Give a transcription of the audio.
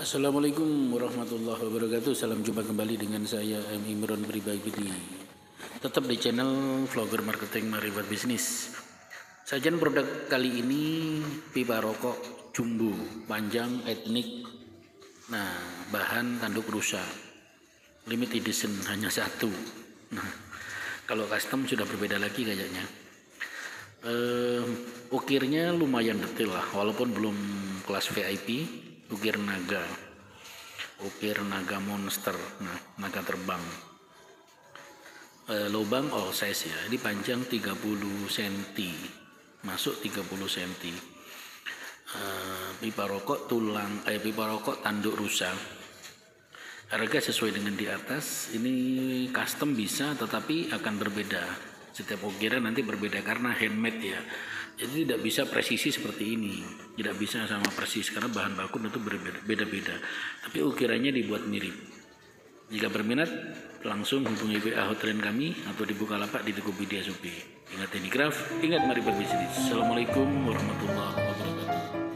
Assalamualaikum warahmatullahi wabarakatuh. Salam jumpa kembali dengan saya M. Imron Pribadi. Tetap di channel Vlogger Marketing Marifat Bisnis. Sajian produk kali ini pipa rokok jumbo panjang etnik. Nah, bahan tanduk rusa. Limited edition hanya satu. Nah, kalau custom sudah berbeda lagi kayaknya. Ukirnya lumayan detail lah, walaupun belum kelas VIP. Ukir naga monster, nah naga terbang. Lubang all size ya, ini panjang 30 cm, masuk 30 cm. Pipa rokok pipa rokok tanduk rusa. Harga sesuai dengan di atas. Ini custom bisa, tetapi akan berbeda. Setiap ukiran nanti berbeda karena handmade ya. Jadi tidak bisa presisi seperti ini, tidak bisa sama persis karena bahan baku itu berbeda-beda. Tapi ukirannya dibuat mirip. Jika berminat, langsung hubungi WA hotline kami atau di Bukalapak di Tokopedia Shopee. Ingat ini craft, ingat mari berbisnis. Assalamualaikum warahmatullahi wabarakatuh.